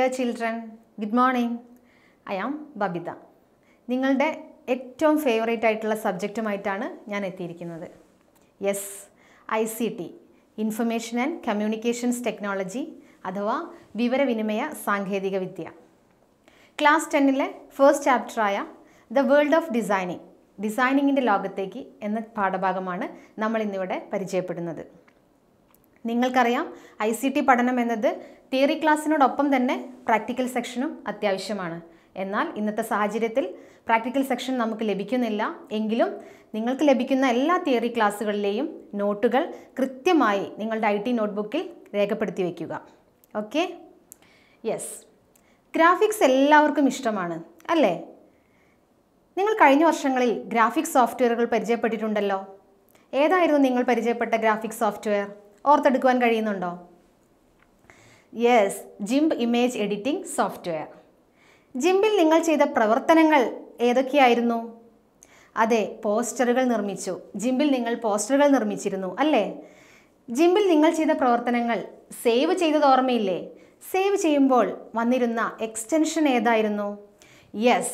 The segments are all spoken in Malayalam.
dear children, good morning. I am Babita. നിങ്ങളുടെ ഏറ്റവും ഫേവറേറ്റ് ആയിട്ടുള്ള സബ്ജക്റ്റുമായിട്ടാണ് ഞാൻ എത്തിയിരിക്കുന്നത്. Yes, ICT, information and communications technology അഥവാ വിവരവിനിമയ സാങ്കേതിക വിദ്യ. ക്ലാസ് 10ലെ ഫസ്റ്റ് ചാപ്റ്ററായ ദ വേൾഡ് ഓഫ് ഡിസൈനിങ്ങിൻ്റെ ലോകത്തേക്ക് എന്ന പാഠഭാഗമാണ് നമ്മൾ ഇന്നിവിടെ പരിചയപ്പെടുന്നത്. നിങ്ങൾക്കറിയാം, ICT പഠനം എന്നത് തിയറി ക്ലാസ്സിനോടൊപ്പം തന്നെ പ്രാക്ടിക്കൽ സെക്ഷനും അത്യാവശ്യമാണ്. എന്നാൽ ഇന്നത്തെ സാഹചര്യത്തിൽ പ്രാക്ടിക്കൽ സെക്ഷൻ നമുക്ക് ലഭിക്കുന്നില്ല. എങ്കിലും നിങ്ങൾക്ക് ലഭിക്കുന്ന എല്ലാ തിയറി ക്ലാസ്സുകളിലെയും നോട്ടുകൾ കൃത്യമായി നിങ്ങളുടെ IT നോട്ട്ബുക്കിൽ രേഖപ്പെടുത്തി വയ്ക്കുക. ഓക്കെ? യെസ്, ഗ്രാഫിക്സ് എല്ലാവർക്കും ഇഷ്ടമാണ് അല്ലേ? നിങ്ങൾ കഴിഞ്ഞ വർഷങ്ങളിൽ ഗ്രാഫിക്സ് സോഫ്റ്റ്വെയറുകൾ പരിചയപ്പെട്ടിട്ടുണ്ടല്ലോ. ഏതായിരുന്നു നിങ്ങൾ പരിചയപ്പെട്ട ഗ്രാഫിക്സ് സോഫ്റ്റ്വെയർ? ഓർത്തെടുക്കുവാൻ കഴിയുന്നുണ്ടോ? Yes, GIMP image editing software. ജിംബിൽ നിങ്ങൾ ചെയ്ത പ്രവർത്തനങ്ങൾ ഏതൊക്കെയായിരുന്നു? അതെ, പോസ്റ്ററുകൾ നിർമ്മിച്ചു. ജിംബിൽ നിങ്ങൾ പോസ്റ്ററുകൾ നിർമ്മിച്ചിരുന്നു അല്ലേ? ജിംബിൽ നിങ്ങൾ ചെയ്ത പ്രവർത്തനങ്ങൾ സേവ് ചെയ്തത് ഓർമ്മയില്ലേ? സേവ് ചെയ്യുമ്പോൾ വന്നിരുന്ന എക്സ്റ്റൻഷൻ ഏതായിരുന്നു? Yes,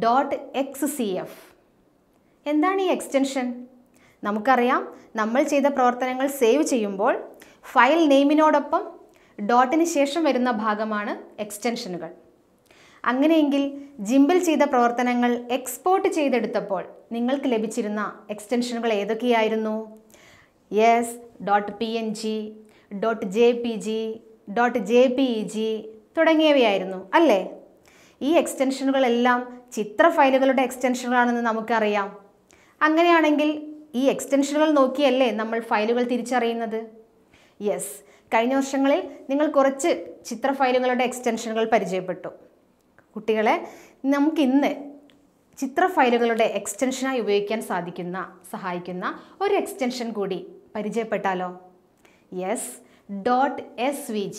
.xcf. എന്താണ് ഈ എക്സ്റ്റൻഷൻ? നമുക്കറിയാം, നമ്മൾ ചെയ്ത പ്രവർത്തനങ്ങൾ സേവ് ചെയ്യുമ്പോൾ ഫയൽ നെയിമിനോടൊപ്പം ഡോട്ടിന് ശേഷം വരുന്ന ഭാഗമാണ് എക്സ്റ്റൻഷനുകൾ. അങ്ങനെയെങ്കിൽ ജിംബിൽ ചെയ്ത പ്രവർത്തനങ്ങൾ എക്സ്പോർട്ട് ചെയ്തെടുത്തപ്പോൾ നിങ്ങൾക്ക് ലഭിച്ചിരുന്ന എക്സ്റ്റൻഷനുകൾ ഏതൊക്കെയായിരുന്നു? യെസ്, .png, .jpg, .jpeg തുടങ്ങിയവയായിരുന്നു അല്ലേ? ഈ എക്സ്റ്റൻഷനുകളെല്ലാം ചിത്ര ഫയലുകളുടെ എക്സ്റ്റൻഷനുകളാണെന്ന് നമുക്കറിയാം. അങ്ങനെയാണെങ്കിൽ ഈ എക്സ്റ്റൻഷനുകൾ നോക്കിയല്ലേ നമ്മൾ ഫയലുകൾ തിരിച്ചറിയുന്നത്? യെസ്, കഴിഞ്ഞ വർഷങ്ങളിൽ നിങ്ങൾ കുറച്ച് ചിത്ര ഫയലുകളുടെ എക്സ്റ്റൻഷനുകൾ പരിചയപ്പെട്ടു. കുട്ടികളെ, നമുക്കിന്ന് ചിത്ര ഫയലുകളുടെ എക്സ്റ്റൻഷനായി ഉപയോഗിക്കാൻ സഹായിക്കുന്ന ഒരു എക്സ്റ്റൻഷൻ കൂടി പരിചയപ്പെട്ടാലോ? Yes, .svg.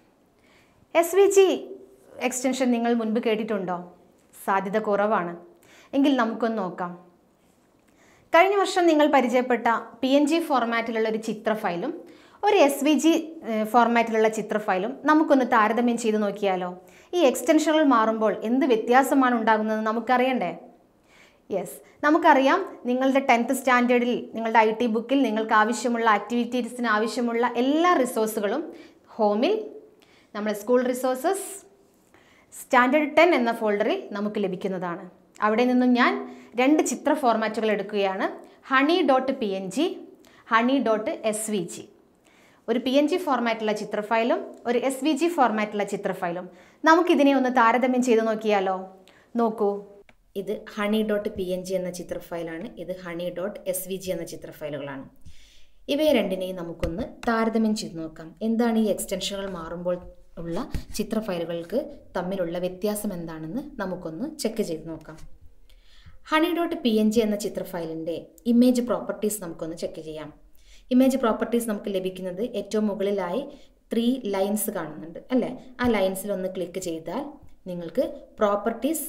svg എക്സ്റ്റൻഷൻ നിങ്ങൾ മുൻപ് കേട്ടിട്ടുണ്ടോ? സാധ്യത കുറവാണ്. എങ്കിൽ നമുക്കൊന്ന് നോക്കാം. കഴിഞ്ഞ വർഷം നിങ്ങൾ പരിചയപ്പെട്ട PNG ഫോർമാറ്റിലുള്ള ഒരു ചിത്ര ഫയലും ഒരു SVG ഫോർമാറ്റിലുള്ള ചിത്ര ഫയലും നമുക്കൊന്ന് താരതമ്യം ചെയ്ത് നോക്കിയാലോ? ഈ എക്സ്റ്റൻഷനുകൾ മാറുമ്പോൾ എന്ത് വ്യത്യാസമാണ് ഉണ്ടാകുന്നതെന്ന് നമുക്കറിയണ്ടേ? യെസ്, നമുക്കറിയാം, നിങ്ങളുടെ 10th സ്റ്റാൻഡേർഡിൽ നിങ്ങളുടെ IT ബുക്കിൽ നിങ്ങൾക്ക് ആവശ്യമുള്ള ആക്ടിവിറ്റീസിന് ആവശ്യമുള്ള എല്ലാ റിസോഴ്സുകളും ഹോമിൽ നമ്മുടെ സ്കൂൾ റിസോഴ്സസ് സ്റ്റാൻഡേർഡ് 10 എന്ന ഫോൾഡറിൽ നമുക്ക് ലഭിക്കുന്നതാണ്. അവിടെ നിന്നും ഞാൻ 2 ചിത്ര ഫോർമാറ്റുകൾ എടുക്കുകയാണ്. honey.png, honey.svg. ഒരു PNG ഫോർമാറ്റുള്ള ചിത്ര ഫയലും ഒരു SVG ഫോർമാറ്റുള്ള ചിത്ര ഫയലും. നമുക്കിതിനെ ഒന്ന് താരതമ്യം ചെയ്ത് നോക്കിയാലോ? നോക്കൂ, ഇത് honey.png എന്ന ചിത്ര ഫയലാണ്, ഇത് honey.svg എന്ന ചിത്ര ഫയലുകളാണ്. ഇവയെ രണ്ടിനെയും നമുക്കൊന്ന് താരതമ്യം ചെയ്ത് നോക്കാം. എന്താണ് ഈ എക്സ്റ്റൻഷനുകൾ മാറുമ്പോൾ ഉള്ള ചിത്ര ഫയലുകൾക്ക് തമ്മിലുള്ള വ്യത്യാസം എന്താണെന്ന് നമുക്കൊന്ന് ചെക്ക് ചെയ്ത് നോക്കാം. honey.png എന്ന ചിത്ര ഫയലിൻ്റെ ഇമേജ് പ്രോപ്പർട്ടീസ് നമുക്കൊന്ന് ചെക്ക് ചെയ്യാം. ഇമേജ് പ്രോപ്പർട്ടീസ് നമുക്ക് ലഭിക്കുന്നത് ഏറ്റവും മുകളിലായി 3 ലൈൻസ് കാണുന്നുണ്ട് അല്ലേ? ആ ലൈൻസിൽ ഒന്ന് ക്ലിക്ക് ചെയ്താൽ നിങ്ങൾക്ക് പ്രോപ്പർട്ടീസ്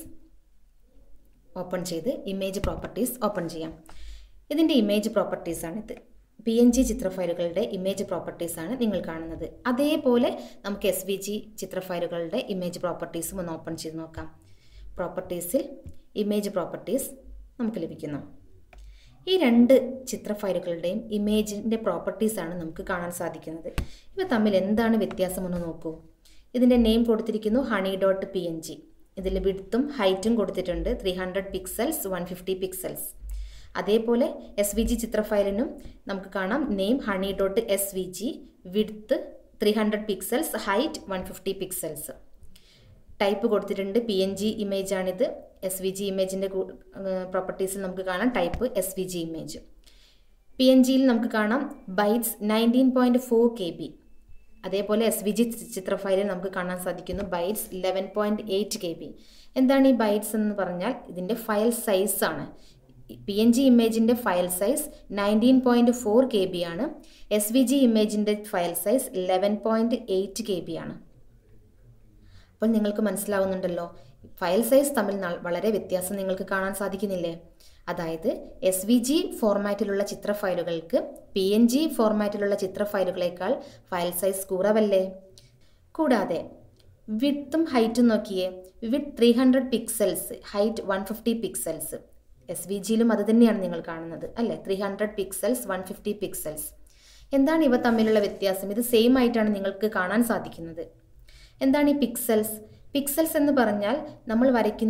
ഓപ്പൺ ചെയ്ത് ഇമേജ് പ്രോപ്പർട്ടീസ് ഓപ്പൺ ചെയ്യാം. ഇതിൻ്റെ ഇമേജ് പ്രോപ്പർട്ടീസാണിത്. PNG ചിത്ര ഫയലുകളുടെ ഇമേജ് പ്രോപ്പർട്ടീസാണ് നിങ്ങൾ കാണുന്നത്. അതേപോലെ നമുക്ക് SVG ചിത്ര ഫയലുകളുടെ ഇമേജ് പ്രോപ്പർട്ടീസും ഒന്ന് ഓപ്പൺ ചെയ്ത് നോക്കാം. പ്രോപ്പർട്ടീസിൽ ഇമേജ് പ്രോപ്പർട്ടീസ് നമുക്ക് ലഭിക്കുന്നു. ഈ 2 ചിത്ര ഫയലുകളുടെയും ഇമേജിൻ്റെ പ്രോപ്പർട്ടീസാണ് നമുക്ക് കാണാൻ സാധിക്കുന്നത്. ഇവ തമ്മിൽ എന്താണ് വ്യത്യാസമെന്ന് നോക്കൂ. ഇതിൻ്റെ നെയിം കൊടുത്തിരിക്കുന്നു honey.png. ഇതിൽ വിഡ്ത്തും ഹൈറ്റും കൊടുത്തിട്ടുണ്ട് 300 പിക്സൽസ് 150 പിക്സൽസ്. അതേപോലെ SVG ചിത്ര ഫയലിനും നമുക്ക് കാണാം name honey.svg, width 300 pixels, height 150 pixels. Type കൊടുത്തിട്ടുണ്ട് PNG ഇമേജ് ആണിത്. SVG ഇമേജിൻ്റെ പ്രോപ്പർട്ടീസിൽ നമുക്ക് കാണാം ടൈപ്പ് SVG ഇമേജ്. PNGയിൽ നമുക്ക് കാണാം ബൈറ്റ്സ് 19.4 KB. അതേപോലെ SVG ചിത്ര ഫയലിൽ നമുക്ക് കാണാൻ സാധിക്കുന്നു ബൈറ്റ്സ് 11.8 KB. എന്താണ് ഈ ബൈറ്റ്സ് എന്ന് പറഞ്ഞാൽ ഇതിൻ്റെ ഫയൽ സൈസ് ആണ്. PNG ഇമേജിൻ്റെ ഫയൽ സൈസ് 19.4 KB ആണ്. SVG ഇമേജിൻ്റെ ഫയൽ സൈസ് 11.8 KB ആണ്. അപ്പോൾ നിങ്ങൾക്ക് മനസ്സിലാവുന്നുണ്ടല്ലോ, ഫയൽ സൈസ് തമ്മിൽ വളരെ വ്യത്യാസം നിങ്ങൾക്ക് കാണാൻ സാധിക്കുന്നില്ലേ? അതായത് SVG ഫോർമാറ്റിലുള്ള ചിത്ര ഫയലുകൾക്ക് PNG ഫോർമാറ്റിലുള്ള ചിത്ര ഫയലുകളേക്കാൾ ഫയൽ സൈസ് കുറവല്ലേ? കൂടാതെ വിഡ്ത്തും ഹൈറ്റും നോക്കിയേ. Width 300 pixels, height 150 pixels. SVGയിലും അത് തന്നെയാണ് നിങ്ങൾ കാണുന്നത് അല്ലേ? 300 പിക്സൽസ്, 150 പിക്സൽസ്. എന്താണ് ഇവ തമ്മിലുള്ള വ്യത്യാസം? ഇത് സെയിം ആയിട്ടാണ് നിങ്ങൾക്ക് കാണാൻ സാധിക്കുന്നത്. എന്താണ് ഈ പിക്സൽസ്? പിക്സൽസ് എന്ന് പറഞ്ഞാൽ നമ്മൾ വരയ്ക്കുന്ന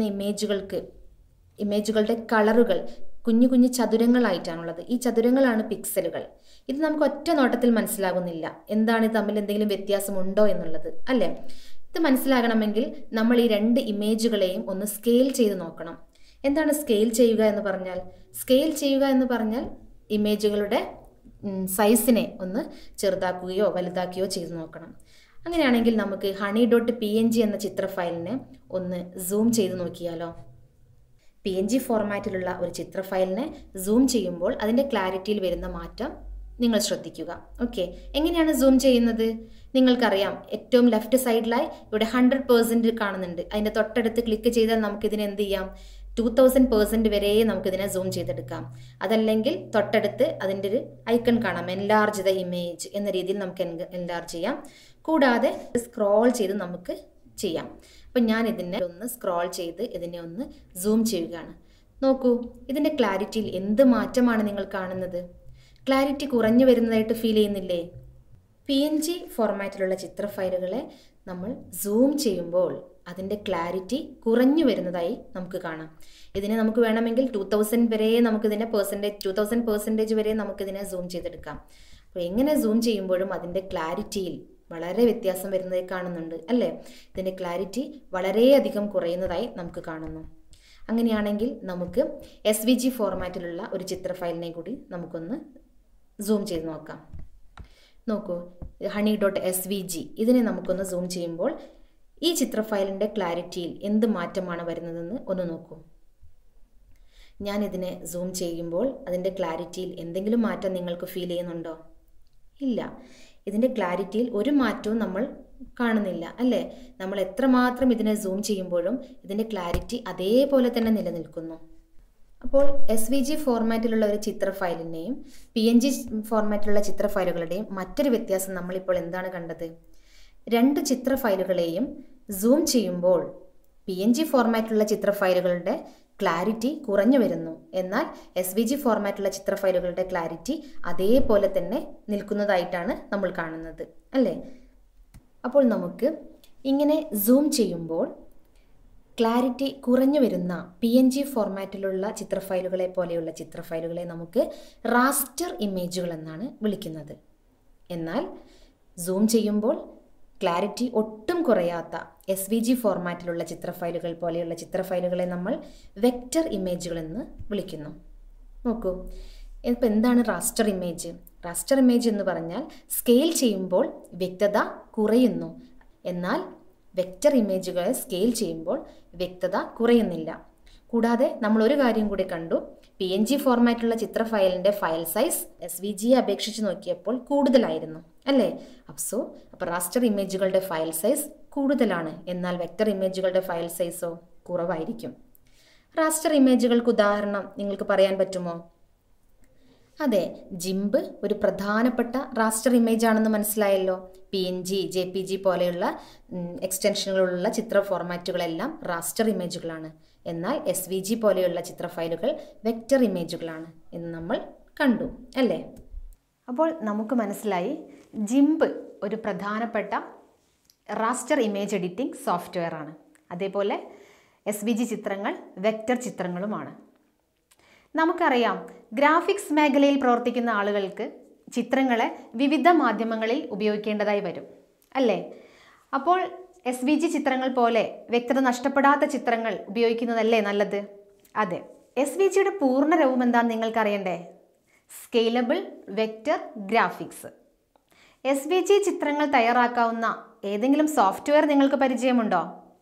ഇമേജുകളുടെ കളറുകൾ കുഞ്ഞു കുഞ്ഞു ചതുരങ്ങളായിട്ടാണുള്ളത്. ഈ ചതുരങ്ങളാണ് പിക്സലുകൾ. ഇത് നമുക്ക് ഒറ്റ നോട്ടത്തിൽ മനസ്സിലാകുന്നില്ല എന്താണ് തമ്മിൽ എന്തെങ്കിലും വ്യത്യാസമുണ്ടോ എന്നുള്ളത് അല്ലേ? ഇത് മനസ്സിലാകണമെങ്കിൽ നമ്മൾ ഈ രണ്ട് ഇമേജുകളെയും ഒന്ന് സ്കെയിൽ ചെയ്ത് നോക്കണം. എന്താണ് സ്കെയിൽ ചെയ്യുക എന്ന് പറഞ്ഞാൽ? സ്കെയിൽ ചെയ്യുക എന്ന് പറഞ്ഞാൽ ഇമേജുകളുടെ സൈസിനെ ഒന്ന് ചെറുതാക്കുകയോ വലുതാക്കുകയോ ചെയ്ത് നോക്കണം. അങ്ങനെയാണെങ്കിൽ നമുക്ക് honey.png എന്ന ചിത്ര ഫയലിനെ ഒന്ന് സൂം ചെയ്ത് നോക്കിയാലോ? PNG ഫോർമാറ്റിലുള്ള ഒരു ചിത്ര ഫയലിനെ സൂം ചെയ്യുമ്പോൾ അതിൻ്റെ ക്ലാരിറ്റിയിൽ വരുന്ന മാറ്റം നിങ്ങൾ ശ്രദ്ധിക്കുക. ഓക്കെ, എങ്ങനെയാണ് സൂം ചെയ്യുന്നത്? നിങ്ങൾക്കറിയാം, ഏറ്റവും ലെഫ്റ്റ് സൈഡിലായി ഇവിടെ 100% കാണുന്നുണ്ട്. അതിൻ്റെ തൊട്ടടുത്ത് ക്ലിക്ക് ചെയ്താൽ നമുക്കിതിനെ എന്ത് ചെയ്യാം? 2000% വരെ നമുക്കിതിനെ സൂം ചെയ്തെടുക്കാം. അതല്ലെങ്കിൽ തൊട്ടടുത്ത് അതിൻ്റെ ഒരു ഐക്കൺ കാണാം, എൻലാർജ് ദ ഇമേജ് എന്ന രീതിയിൽ നമുക്ക് എൻലാർജ് ചെയ്യാം. കൂടാതെ സ്ക്രോൾ ചെയ്ത് നമുക്ക് ചെയ്യാം. അപ്പം ഞാൻ ഇതിനെ ഒന്ന് സ്ക്രോൾ ചെയ്ത് ഇതിനെ ഒന്ന് സൂം ചെയ്യുകയാണ്. നോക്കൂ, ഇതിൻ്റെ ക്ലാരിറ്റിയിൽ എന്ത് മാറ്റമാണ് നിങ്ങൾ കാണുന്നത്? ക്ലാരിറ്റി കുറഞ്ഞു വരുന്നതായിട്ട് ഫീൽ ചെയ്യുന്നില്ലേ? PNG ഫോർമാറ്റിലുള്ള ചിത്ര ഫയലുകളെ നമ്മൾ സൂം ചെയ്യുമ്പോൾ അതിൻ്റെ ക്ലാരിറ്റി കുറഞ്ഞു വരുന്നതായി നമുക്ക് കാണാം. ഇതിനെ നമുക്ക് വേണമെങ്കിൽ 2000 വരെ നമുക്കിതിനെ 2000% വരെ നമുക്കിതിനെ സൂം ചെയ്തെടുക്കാം. അപ്പോൾ എങ്ങനെ സൂം ചെയ്യുമ്പോഴും അതിൻ്റെ ക്ലാരിറ്റിയിൽ വളരെ വ്യത്യാസം വരുന്നതായി കാണുന്നുണ്ട് അല്ലേ? ഇതിൻ്റെ ക്ലാരിറ്റി വളരെയധികം കുറയുന്നതായി നമുക്ക് കാണുന്നു. അങ്ങനെയാണെങ്കിൽ നമുക്ക് SVG ഫോർമാറ്റിലുള്ള ഒരു ചിത്ര ഫയലിനെ കൂടി നമുക്കൊന്ന് സൂം ചെയ്ത് നോക്കാം. നോക്കൂ, honey.svg ഇതിനെ നമുക്കൊന്ന് സൂം ചെയ്യുമ്പോൾ ഈ ചിത്ര ഫയലിൻ്റെ ക്ലാരിറ്റിയിൽ എന്ത് മാറ്റമാണ് വരുന്നതെന്ന് ഒന്ന് നോക്കൂ. ഞാനിതിനെ സൂം ചെയ്യുമ്പോൾ അതിൻ്റെ ക്ലാരിറ്റിയിൽ എന്തെങ്കിലും മാറ്റം നിങ്ങൾക്ക് ഫീൽ ചെയ്യുന്നുണ്ടോ? ഇല്ല, ഇതിൻ്റെ ക്ലാരിറ്റിയിൽ ഒരു മാറ്റവും നമ്മൾ കാണുന്നില്ല അല്ലേ? നമ്മൾ എത്രമാത്രം ഇതിനെ സൂം ചെയ്യുമ്പോഴും ഇതിൻ്റെ ക്ലാരിറ്റി അതേപോലെ തന്നെ നിലനിൽക്കുന്നു. അപ്പോൾ SVG ഫോർമാറ്റിലുള്ള ഒരു ചിത്ര ഫയലിൻ്റെയും PNG ഫോർമാറ്റിലുള്ള ചിത്ര ഫയലുകളുടെയും മറ്റൊരു വ്യത്യാസം നമ്മളിപ്പോൾ എന്താണ് കണ്ടത്? രണ്ട് ചിത്ര ഫയലുകളെയും സൂം ചെയ്യുമ്പോൾ PNG ഫോർമാറ്റിലുള്ള ചിത്ര ഫയലുകളുടെ ക്ലാരിറ്റി കുറഞ്ഞു വരുന്നു. എന്നാൽ SVG ഫോർമാറ്റിലുള്ള ചിത്ര ഫയലുകളുടെ ക്ലാരിറ്റി അതേപോലെ തന്നെ നിൽക്കുന്നതായിട്ടാണ് നമ്മൾ കാണുന്നത് അല്ലേ? അപ്പോൾ നമുക്ക് ഇങ്ങനെ സൂം ചെയ്യുമ്പോൾ ക്ലാരിറ്റി കുറഞ്ഞു വരുന്ന PNG ഫോർമാറ്റിലുള്ള ചിത്ര ഫയലുകളെ പോലെയുള്ള ചിത്ര ഫയലുകളെ നമുക്ക് റാസ്റ്റർ ഇമേജുകൾ എന്നാണ് വിളിക്കുന്നത്. എന്നാൽ സൂം ചെയ്യുമ്പോൾ ക്ലാരിറ്റി ഒട്ടും കുറയാത്ത SVG ഫോർമാറ്റിലുള്ള ചിത്ര ഫയലുകൾ പോലെയുള്ള ചിത്ര ഫയലുകളെ നമ്മൾ വെക്റ്റർ ഇമേജുകൾ എന്ന് വിളിക്കുന്നു. നോക്കൂ, ഇപ്പം എന്താണ് റാസ്റ്റർ ഇമേജ്? റാസ്റ്റർ ഇമേജ് എന്ന് പറഞ്ഞാൽ സ്കെയിൽ ചെയ്യുമ്പോൾ വ്യക്തത കുറയുന്നു. എന്നാൽ വെക്റ്റർ ഇമേജുകളെ സ്കെയിൽ ചെയ്യുമ്പോൾ വ്യക്തത കുറയുന്നില്ല. കൂടാതെ നമ്മൾ ഒരു കാര്യം കൂടി കണ്ടു, PNG ഫോർമാറ്റുള്ള ചിത്ര ഫയലിൻ്റെ ഫയൽ സൈസ് SVGയെ അപേക്ഷിച്ച് നോക്കിയപ്പോൾ കൂടുതലായിരുന്നു അല്ലേ? അപ്പോൾ റാസ്റ്റർ ഇമേജുകളുടെ ഫയൽ സൈസ് കൂടുതലാണ്, എന്നാൽ വെക്റ്റർ ഇമേജുകളുടെ ഫയൽ സൈസോ കുറവായിരിക്കും. റാസ്റ്റർ ഇമേജുകൾക്ക് ഉദാഹരണം നിങ്ങൾക്ക് പറയാൻ പറ്റുമോ? അതെ, ജിംബ് ഒരു പ്രധാനപ്പെട്ട റാസ്റ്റർ ഇമേജ് ആണെന്ന് മനസ്സിലായല്ലോ. PNG, JPG പോലെയുള്ള എക്സ്റ്റൻഷനുകളുള്ള ചിത്ര ഫോർമാറ്റുകളെല്ലാം റാസ്റ്റർ ഇമേജുകളാണ്. എന്നാൽ SVG പോലെയുള്ള ചിത്ര ഫയലുകൾ വെക്റ്റർ ഇമേജുകളാണ് എന്ന് നമ്മൾ കണ്ടു അല്ലേ? അപ്പോൾ നമുക്ക് മനസ്സിലായി, ജിംബ് ഒരു പ്രധാനപ്പെട്ട റാസ്റ്റർ ഇമേജ് എഡിറ്റിംഗ് സോഫ്റ്റ്വെയർ ആണ്. അതേപോലെ SVG ചിത്രങ്ങൾ വെക്റ്റർ ചിത്രങ്ങളുമാണ്. നമുക്കറിയാം, ഗ്രാഫിക്സ് മേഖലയിൽ പ്രവർത്തിക്കുന്ന ആളുകൾക്ക് ചിത്രങ്ങളെ വിവിധ മാധ്യമങ്ങളിൽ ഉപയോഗിക്കേണ്ടതായി വരും അല്ലേ? അപ്പോൾ SVG ചിത്രങ്ങൾ പോലെ വ്യക്തത നഷ്ടപ്പെടാത്ത ചിത്രങ്ങൾ ഉപയോഗിക്കുന്നതല്ലേ നല്ലത്? അതെ, SVGയുടെ പൂർണ്ണരൂപം എന്താണെന്ന് നിങ്ങൾക്കറിയണ്ടേ? Scalable vector graphics. SVG ചിത്രങ്ങൾ തയ്യാറാക്കാവുന്ന ഏതെങ്കിലും സോഫ്റ്റ്വെയർ നിങ്ങൾക്ക് പരിചയമുണ്ടോ?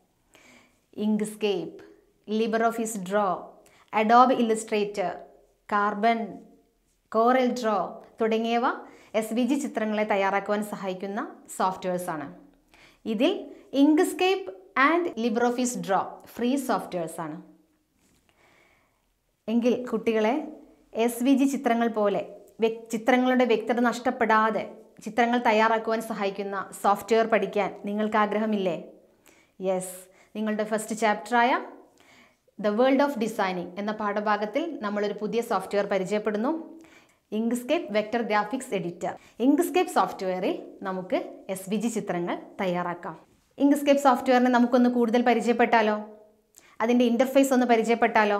Inkscape, LibreOffice draw, Adobe Illustrator, Carbon, Corel draw തുടങ്ങിയവ SVG ചിത്രങ്ങളെ തയ്യാറാക്കുവാൻ സഹായിക്കുന്ന സോഫ്റ്റ്വെയർസാണ്. ഇതിൽ Inkscape and LibreOffice draw free സോഫ്റ്റ്വെയർസാണ്. എങ്കിൽ കുട്ടികളെ, SVG ചിത്രങ്ങൾ പോലെ ചിത്രങ്ങളുടെ വ്യക്തത നഷ്ടപ്പെടാതെ ചിത്രങ്ങൾ തയ്യാറാക്കുവാൻ സഹായിക്കുന്ന സോഫ്റ്റ്വെയർ പഠിക്കാൻ നിങ്ങൾക്ക് ആഗ്രഹമില്ലേ? യെസ്, നിങ്ങളുടെ ഫസ്റ്റ് ചാപ്റ്ററായ ദ വേൾഡ് ഓഫ് ഡിസൈനിങ് എന്ന പാഠഭാഗത്തിൽ നമ്മളൊരു പുതിയ സോഫ്റ്റ്വെയർ പരിചയപ്പെടുന്നു. Inkscape vector graphics editor. Inkscape സോഫ്റ്റ്വെയറിൽ നമുക്ക് SVG ചിത്രങ്ങൾ തയ്യാറാക്കാം. ഇങ്ക്സ്കേപ്പ് സോഫ്റ്റ്വെയറിനെ നമുക്കൊന്ന് കൂടുതൽ പരിചയപ്പെട്ടാലോ? അതിൻ്റെ ഇൻ്റർഫേസ് ഒന്ന് പരിചയപ്പെട്ടാലോ?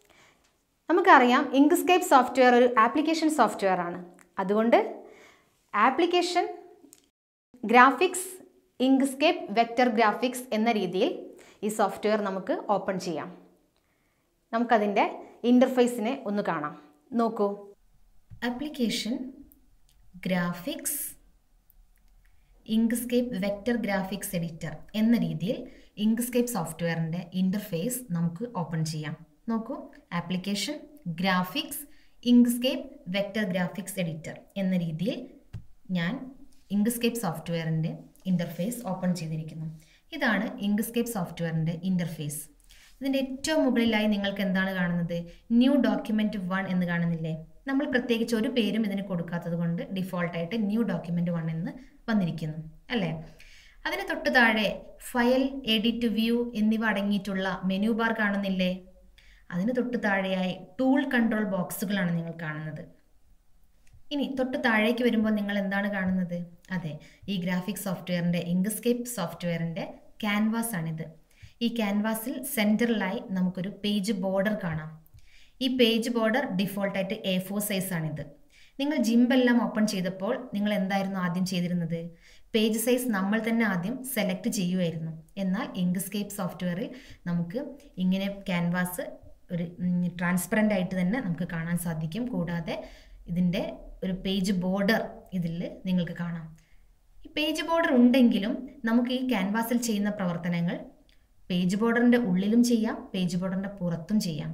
നമുക്കറിയാം ഇങ്ക്സ്കേപ്പ് സോഫ്റ്റ്വെയർ ഒരു ആപ്ലിക്കേഷൻ സോഫ്റ്റ്വെയർ ആണ്. അതുകൊണ്ട് application graphics Inkscape vector graphics എന്ന രീതിയിൽ ഈ സോഫ്റ്റ്വെയർ നമുക്ക് ഓപ്പൺ ചെയ്യാം. നമുക്കതിൻ്റെ ഇൻ്റർഫേസിനെ ഒന്ന് കാണാം. നോക്കൂ, application graphics Inkscape vector graphics editor എന്ന രീതിയിൽ ഇങ്ക്സ്കേപ്പ് സോഫ്റ്റ്വെയറിൻ്റെ ഇൻ്റർഫേസ് നമുക്ക് ഓപ്പൺ ചെയ്യാം. നോക്കൂ, application graphics Inkscape vector graphics editor എന്ന രീതിയിൽ ഞാൻ ഇങ്ക്സ്കേപ്പ് സോഫ്റ്റ്വെയറിൻ്റെ ഇൻ്റർഫേസ് ഓപ്പൺ ചെയ്തിരിക്കുന്നു. ഇതാണ് ഇങ്ക്സ്കേപ്പ് സോഫ്റ്റ്വെയറിൻ്റെ ഇൻ്റർഫേസ്. ഇതിൻ്റെ ഏറ്റവും മുകളിലായി നിങ്ങൾക്ക് എന്താണ് കാണുന്നത്? ന്യൂ ഡോക്യുമെൻറ്റ് 1 എന്ന് കാണുന്നില്ലേ? നമ്മൾ പ്രത്യേകിച്ച് ഒരു പേരും ഇതിന് കൊടുക്കാത്തത് കൊണ്ട് ഡിഫോൾട്ടായിട്ട് ന്യൂ ഡോക്യുമെൻറ്റ് 1 എന്ന് വന്നിരിക്കുന്നു അല്ലേ? അതിന് തൊട്ട് താഴെ ഫയൽ, എഡിറ്റ്, വ്യൂ എന്നിവ അടങ്ങിയിട്ടുള്ള മെനു ബാർ കാണുന്നില്ലേ? അതിന് തൊട്ട് താഴെയായി ടൂൾ കൺട്രോൾ ബോക്സുകളാണ് നിങ്ങൾ കാണുന്നത്. ഇനി തൊട്ട് താഴേക്ക് വരുമ്പോൾ നിങ്ങൾ എന്താണ് കാണുന്നത്? അതെ, ഈ ഗ്രാഫിക്സ് സോഫ്റ്റ്വെയറിൻ്റെ ഇങ്ക്സ്കേപ്പ് സോഫ്റ്റ്വെയറിൻ്റെ ക്യാൻവാസ് ആണിത്. ഈ ക്യാൻവാസിൽ സെൻറ്ററിലായി നമുക്കൊരു പേജ് ബോർഡർ കാണാം. ഈ പേജ് ബോർഡർ ഡിഫോൾട്ടായിട്ട് A4 സൈസ് ആണിത്. നിങ്ങൾ ജിംബെല്ലാം ഓപ്പൺ ചെയ്തപ്പോൾ നിങ്ങൾ എന്തായിരുന്നു ആദ്യം ചെയ്തിരുന്നത്? പേജ് സൈസ് നമ്മൾ തന്നെ ആദ്യം സെലക്ട് ചെയ്യുമായിരുന്നു. എന്നാൽ ഇങ്ക്സ്കേപ്പ് സോഫ്റ്റ്വെയറിൽ നമുക്ക് ഇങ്ങനെ ക്യാൻവാസ് ഒരു ട്രാൻസ്പെറൻ്റ് ആയിട്ട് തന്നെ നമുക്ക് കാണാൻ സാധിക്കും. കൂടാതെ ഇതിൻ്റെ ഒരു പേജ് ബോർഡർ ഇതിൽ നിങ്ങൾക്ക് കാണാം. ഈ പേജ് ബോർഡർ ഉണ്ടെങ്കിലും നമുക്ക് ഈ ക്യാൻവാസിൽ ചെയ്യുന്ന പ്രവർത്തനങ്ങൾ പേജ് ബോർഡറിൻ്റെ ഉള്ളിലും ചെയ്യാം, പേജ് ബോർഡറിൻ്റെ പുറത്തും ചെയ്യാം.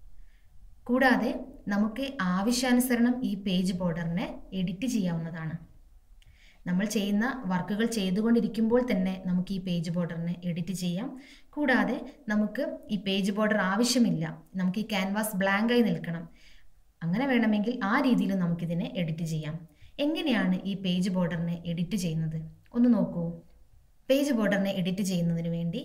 കൂടാതെ നമുക്ക് ആവശ്യാനുസരണം ഈ പേജ് ബോർഡറിനെ എഡിറ്റ് ചെയ്യാവുന്നതാണ്. നമ്മൾ ചെയ്യുന്ന വർക്കുകൾ ചെയ്തുകൊണ്ടിരിക്കുമ്പോൾ തന്നെ നമുക്ക് ഈ പേജ് ബോർഡറിനെ എഡിറ്റ് ചെയ്യാം. കൂടാതെ നമുക്ക് ഈ പേജ് ബോർഡർ ആവശ്യമില്ല, നമുക്ക് ഈ ക്യാൻവാസ് ബ്ലാങ്കായി നിൽക്കണം, അങ്ങനെ വേണമെങ്കിൽ ആ രീതിയിലും നമുക്കിതിനെ എഡിറ്റ് ചെയ്യാം. എങ്ങനെയാണ് ഈ പേജ് ബോർഡറിനെ എഡിറ്റ് ചെയ്യുന്നത് ഒന്ന് നോക്കൂ. പേജ് ബോർഡറിനെ എഡിറ്റ് ചെയ്യുന്നതിന് വേണ്ടി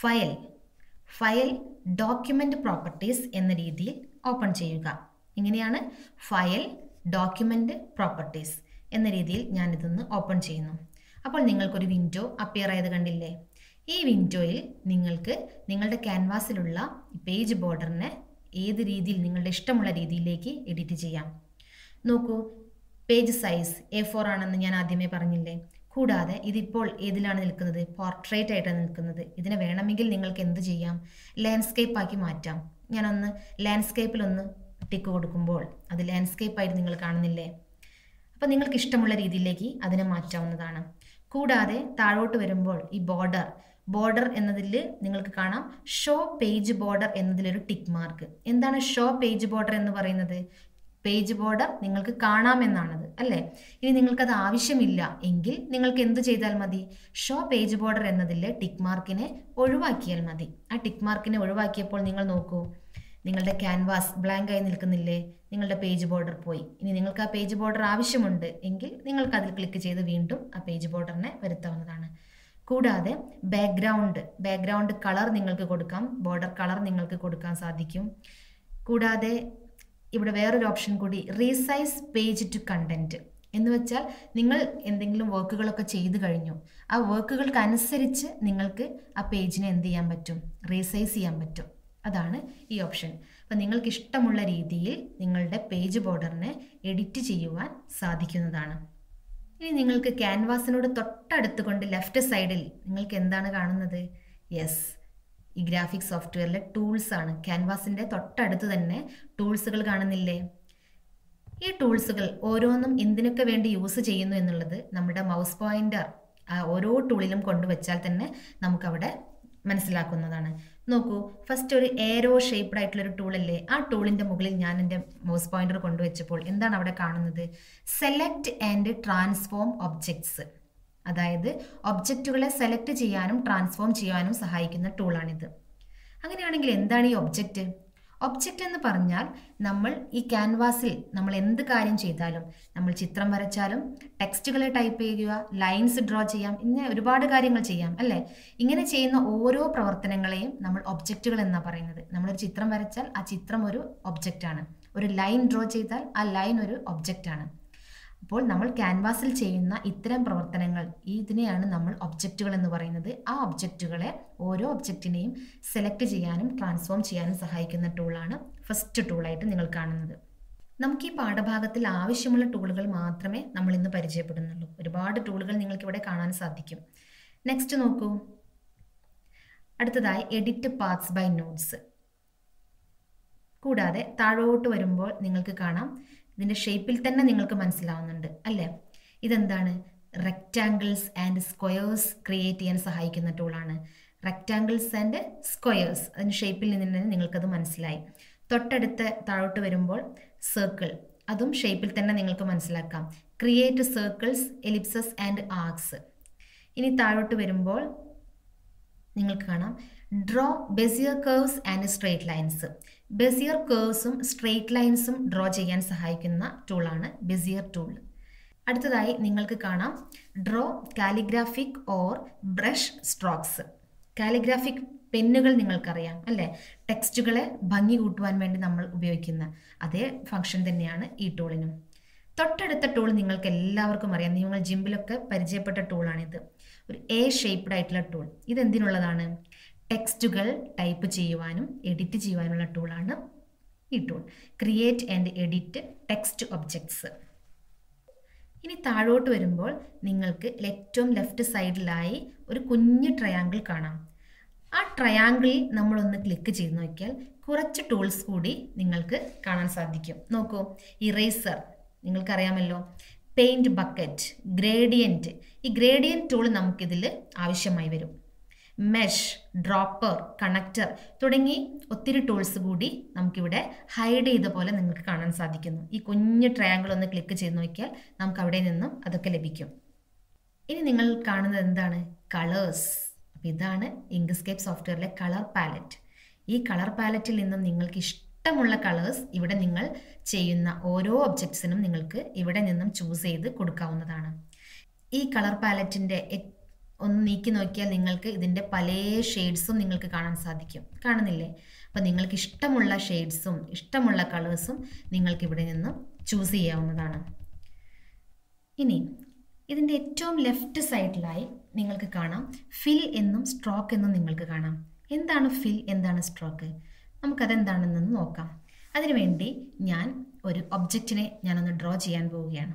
ഫയൽ ഡോക്യുമെൻ്റ് പ്രോപ്പർട്ടീസ് എന്ന രീതിയിൽ ഓപ്പൺ ചെയ്യുക. ഇങ്ങനെയാണ് ഫയൽ ഡോക്യുമെൻ്റ് പ്രോപ്പർട്ടീസ് എന്ന രീതിയിൽ ഞാനിതൊന്ന് ഓപ്പൺ ചെയ്യുന്നു. അപ്പോൾ നിങ്ങൾക്കൊരു വിൻഡോ അപ്പിയർ ആയത് കണ്ടില്ലേ? ഈ വിൻഡോയിൽ നിങ്ങൾക്ക് നിങ്ങളുടെ ക്യാൻവാസിലുള്ള പേജ് ബോർഡറിനെ ഏത് രീതിയിൽ നിങ്ങളുടെ ഇഷ്ടമുള്ള രീതിയിലേക്ക് എഡിറ്റ് ചെയ്യാം. നോക്കൂ, പേജ് സൈസ് A4 ആണെന്ന് ഞാൻ ആദ്യമേ പറഞ്ഞില്ലേ? കൂടാതെ ഇതിപ്പോൾ ഏതിലാണ് നിൽക്കുന്നത്? പോർട്രേറ്റ് ആയിട്ടാണ് നിൽക്കുന്നത്. ഇതിനെ വേണമെങ്കിൽ നിങ്ങൾക്ക് എന്ത് ചെയ്യാം? ലാൻഡ്സ്കേപ്പ് ആക്കി മാറ്റാം. ഞാനൊന്ന് ലാൻഡ്സ്കേപ്പിലൊന്ന് ടിക്ക് കൊടുക്കുമ്പോൾ അത് ലാൻഡ്സ്കേപ്പായിട്ട് നിങ്ങൾ കാണുന്നില്ലേ? അപ്പോൾ നിങ്ങൾക്ക് ഇഷ്ടമുള്ള രീതിയിലേക്ക് അതിനെ മാറ്റാവുന്നതാണ്. കൂടാതെ താഴോട്ട് വരുമ്പോൾ ഈ ബോർഡർ എന്നതിൽ നിങ്ങൾക്ക് കാണാം ഷോ പേജ് ബോർഡർ എന്നതിലൊരു ടിക്ക് മാർക്ക്. എന്താണ് ഷോ പേജ് ബോർഡർ എന്ന് പറയുന്നത്? പേജ് ബോർഡർ നിങ്ങൾക്ക് കാണാമെന്നാണത് അല്ലേ? ഇനി നിങ്ങൾക്കത് ആവശ്യമില്ല എങ്കിൽ നിങ്ങൾക്ക് എന്ത് ചെയ്താൽ മതി? ഷോ പേജ് ബോർഡർ എന്നതിലെ ടിക്ക് മാർക്കിനെ ഒഴിവാക്കിയാൽ മതി. ആ ടിക്ക് മാർക്കിനെ ഒഴിവാക്കിയപ്പോൾ നിങ്ങൾ നോക്കൂ, നിങ്ങളുടെ ക്യാൻവാസ് ബ്ലാങ്ക് ആയി നിൽക്കുന്നില്ലേ? നിങ്ങളുടെ പേജ് ബോർഡർ പോയി. ഇനി നിങ്ങൾക്ക് ആ പേജ് ബോർഡർ ആവശ്യമുണ്ട് എങ്കിൽ നിങ്ങൾക്ക് അതിൽ ക്ലിക്ക് ചെയ്ത് വീണ്ടും ആ പേജ് ബോർഡറിനെ വരുത്താവുന്നതാണ്. കൂടാതെ ബാക്ക്ഗ്രൗണ്ട് കളർ നിങ്ങൾക്ക് കൊടുക്കാം, ബോർഡർ കളർ നിങ്ങൾക്ക് കൊടുക്കാൻ സാധിക്കും. കൂടാതെ ഇവിടെ വേറൊരു ഓപ്ഷൻ കൂടി, റീസൈസ് പേജ് ടു കണ്ടന്റ് എന്ന് വെച്ചാൽ നിങ്ങൾ എന്തെങ്കിലും വർക്കുകളൊക്കെ ചെയ്തു കഴിഞ്ഞു, ആ വർക്കുകൾക്കനുസരിച്ച് നിങ്ങൾക്ക് ആ പേജിനെ എന്ത് ചെയ്യാൻ പറ്റും? റീസൈസ് ചെയ്യാൻ പറ്റും. അതാണ് ഈ ഓപ്ഷൻ. അപ്പം നിങ്ങൾക്ക് ഇഷ്ടമുള്ള രീതിയിൽ നിങ്ങളുടെ പേജ് ബോർഡറിനെ എഡിറ്റ് ചെയ്യുവാൻ സാധിക്കുന്നതാണ്. ഇനി നിങ്ങൾക്ക് ക്യാൻവാസിനോട് തൊട്ടടുത്ത് കൊണ്ട് ലെഫ്റ്റ് സൈഡിൽ നിങ്ങൾക്ക് എന്താണ് കാണുന്നത്? യെസ്, ഈ ഗ്രാഫിക്സ് സോഫ്റ്റ്വെയറിലെ ടൂൾസ് ആണ്. ക്യാൻവാസിൻ്റെ തൊട്ടടുത്ത് തന്നെ ടൂൾസുകൾ കാണുന്നില്ലേ? ഈ ടൂൾസുകൾ ഓരോന്നും എന്തിനൊക്കെ വേണ്ടി യൂസ് ചെയ്യുന്നു എന്നുള്ളത് നമ്മുടെ മൗസ് പോയിൻ്റർ ഓരോ ടൂളിലും കൊണ്ടുവച്ചാൽ തന്നെ നമുക്കവിടെ മനസ്സിലാക്കുന്നതാണ്. നോക്കൂ, ഫസ്റ്റ് ഒരു ഏരോ ഷേപ്ഡ് ആയിട്ടുള്ളൊരു ടൂളല്ലേ? ആ ടൂളിൻ്റെ മുകളിൽ ഞാൻ എൻ്റെ മൗസ് പോയിൻ്റർ കൊണ്ടുവച്ചപ്പോൾ എന്താണ് അവിടെ കാണുന്നത്? Select and transform objects. അതായത് ഒബ്ജക്റ്റുകളെ സെലക്ട് ചെയ്യാനും ട്രാൻസ്ഫോം ചെയ്യാനും സഹായിക്കുന്ന ടൂളാണിത്. അങ്ങനെയാണെങ്കിൽ എന്താണ് ഈ ഒബ്ജക്റ്റ്? ഒബ്ജക്റ്റ് എന്ന് പറഞ്ഞാൽ നമ്മൾ ഈ ക്യാൻവാസിൽ നമ്മൾ എന്ത് കാര്യം ചെയ്താലും, നമ്മൾ ചിത്രം വരച്ചാലും, ടെക്സ്റ്റുകളെ ടൈപ്പ് ചെയ്യുക, ലൈൻസ് ഡ്രോ ചെയ്യാം, ഇങ്ങനെ ഒരുപാട് കാര്യങ്ങൾ ചെയ്യാം അല്ലേ. ഇങ്ങനെ ചെയ്യുന്ന ഓരോ പ്രവർത്തനങ്ങളെയും നമ്മൾ ഒബ്ജക്റ്റുകൾ എന്നാണ് പറയുന്നത്. നമ്മളൊരു ചിത്രം വരച്ചാൽ ആ ചിത്രം ഒരു ഒബ്ജക്റ്റാണ്. ഒരു ലൈൻ ഡ്രോ ചെയ്താൽ ആ ലൈൻ ഒരു ഒബ്ജക്റ്റാണ്. അപ്പോൾ നമ്മൾ ക്യാൻവാസിൽ ചെയ്യുന്ന ഇത്തരം പ്രവർത്തനങ്ങൾ, ഇതിനെയാണ് നമ്മൾ ഒബ്ജക്റ്റുകൾ എന്ന് പറയുന്നത്. ആ ഒബ്ജക്റ്റുകളെ, ഓരോ ഒബ്ജക്റ്റിനെയും സെലക്ട് ചെയ്യാനും ട്രാൻസ്ഫോം ചെയ്യാനും സഹായിക്കുന്ന ടൂളാണ് ഫസ്റ്റ് ടൂളായിട്ട് നിങ്ങൾ കാണുന്നത്. നമുക്ക് ഈ പാഠഭാഗത്തിൽ ആവശ്യമുള്ള ടൂളുകൾ മാത്രമേ നമ്മൾ ഇന്ന് പരിചയപ്പെടുന്നുള്ളൂ. ഒരുപാട് ടൂളുകൾ നിങ്ങൾക്ക് ഇവിടെ കാണാൻ സാധിക്കും. നെക്സ്റ്റ് നോക്കൂ. അടുത്തതായി എഡിറ്റ് പാത്സ് ബൈ നോട്ട്സ്. കൂടാതെ താഴോട്ട് വരുമ്പോൾ നിങ്ങൾക്ക് കാണാം, ഇതിൻ്റെ ഷേപ്പിൽ തന്നെ നിങ്ങൾക്ക് മനസ്സിലാവുന്നുണ്ട് അല്ലേ. ഇതെന്താണ്? റെക്റ്റാങ്കിൾസ് ആൻഡ് സ്ക്വയേഴ്സ് ക്രിയേറ്റ് ചെയ്യാൻ സഹായിക്കുന്ന ടൂളാണ്. റെക്റ്റാങ്കിൾസ് ആൻഡ് സ്ക്വയേഴ്സ്, അതിൻ്റെ ഷേപ്പിൽ നിന്ന് തന്നെ നിങ്ങൾക്കത് മനസ്സിലായി. തൊട്ടടുത്ത് താഴോട്ട് വരുമ്പോൾ സർക്കിൾ, അതും ഷേപ്പിൽ തന്നെ നിങ്ങൾക്ക് മനസ്സിലാക്കാം. Create circles, ellipses and arcs. ഇനി താഴോട്ട് വരുമ്പോൾ നിങ്ങൾക്ക് കാണാം draw Bezier curves and straight lines. Bezier കർവ്സും സ്ട്രെയിറ്റ് ലൈൻസും ഡ്രോ ചെയ്യാൻ സഹായിക്കുന്ന ടൂളാണ് ബെസിയർ ടൂൾ. അടുത്തതായി നിങ്ങൾക്ക് കാണാം draw calligraphic or brush strokes. Calligraphic പെന്നുകൾ നിങ്ങൾക്കറിയാം അല്ലേ. ടെക്സ്റ്റുകളെ ഭംഗി കൂട്ടുവാൻ വേണ്ടി നമ്മൾ ഉപയോഗിക്കുന്ന അതേ ഫംഗ്ഷൻ തന്നെയാണ് ഈ ടൂളിനും. തൊട്ടടുത്ത ടൂൾ നിങ്ങൾക്ക് എല്ലാവർക്കും അറിയാം, നിങ്ങൾ ജിമ്പിലൊക്കെ പരിചയപ്പെട്ട ടൂളാണിത്. ഒരു എ ഷേപ്ഡ് ആയിട്ടുള്ള ടൂൾ. ഇതെന്തിനുള്ളതാണ്? ടെക്സ്റ്റുകൾ ടൈപ്പ് ചെയ്യുവാനും എഡിറ്റ് ചെയ്യുവാനുള്ള ടൂളാണ് ഈ tool. Create and edit text objects. ഇനി താഴോട്ട് വരുമ്പോൾ നിങ്ങൾക്ക് ഏറ്റവും ലെഫ്റ്റ് സൈഡിലായി ഒരു കുഞ്ഞ് ട്രയാങ്കിൾ കാണാം. ആ ട്രയാങ്കിളിൽ നമ്മളൊന്ന് ക്ലിക്ക് ചെയ്ത് നോക്കിയാൽ കുറച്ച് ടൂൾസ് കൂടി നിങ്ങൾക്ക് കാണാൻ സാധിക്കും. നോക്കൂ, ഇറേസർ നിങ്ങൾക്കറിയാമല്ലോ, പെയിൻറ്റ് ബക്കറ്റ്, ഗ്രേഡിയൻറ്റ്. ഈ ഗ്രേഡിയൻറ്റ് ടൂൾ നമുക്കിതിൽ ആവശ്യമായി വരും. മെഷ്, ഡ്രോപ്പർ, കണക്ടർ തുടങ്ങി ഒത്തിരി ടൂൾസ് കൂടി നമുക്കിവിടെ ഹൈഡ് ചെയ്ത പോലെ നിങ്ങൾക്ക് കാണാൻ സാധിക്കുന്നു. ഈ കുഞ്ഞ് ട്രയാങ്കിൾ ഒന്ന് ക്ലിക്ക് ചെയ്ത് നോക്കിയാൽ നമുക്ക് അവിടെ നിന്നും അതൊക്കെ ലഭിക്കും. ഇനി നിങ്ങൾ കാണുന്നത് എന്താണ്? കളേഴ്സ്. അപ്പോൾ ഇതാണ് ഇങ്ക്സ്കേപ്പ് സോഫ്റ്റ്വെയറിലെ കളർ പാലറ്റ്. ഈ കളർ പാലറ്റിൽ നിന്നും നിങ്ങൾക്ക് ഇഷ്ടമുള്ള കളേഴ്സ് ഇവിടെ നിങ്ങൾ ചെയ്യുന്ന ഓരോ ഒബ്ജക്ട്സിനും നിങ്ങൾക്ക് ഇവിടെ നിന്നും ചൂസ് ചെയ്ത് കൊടുക്കാവുന്നതാണ്. ഈ കളർ പാലറ്റിൻ്റെ ഒന്ന് നീക്കി നോക്കിയാൽ നിങ്ങൾക്ക് ഇതിൻ്റെ പല ഷെയ്ഡ്സും നിങ്ങൾക്ക് കാണാൻ സാധിക്കും. കാണുന്നില്ലേ? അപ്പോൾ നിങ്ങൾക്ക് ഇഷ്ടമുള്ള ഷെയ്ഡ്സും ഇഷ്ടമുള്ള കളേഴ്സും നിങ്ങൾക്ക് ഇവിടെ നിന്നും ചൂസ് ചെയ്യാവുന്നതാണ്. ഇനി ഇതിൻ്റെ ഏറ്റവും ലെഫ്റ്റ് സൈഡിലായി നിങ്ങൾക്ക് കാണാം ഫിൽ എന്നും സ്ട്രോക്ക് എന്നും നിങ്ങൾക്ക് കാണാം. എന്താണ് ഫിൽ, എന്താണ് സ്ട്രോക്ക്? നമുക്കതെന്താണെന്ന് നോക്കാം. അതിനുവേണ്ടി ഞാൻ ഒരു ഒബ്ജക്റ്റിനെ ഞാനൊന്ന് ഡ്രോ ചെയ്യാൻ പോവുകയാണ്.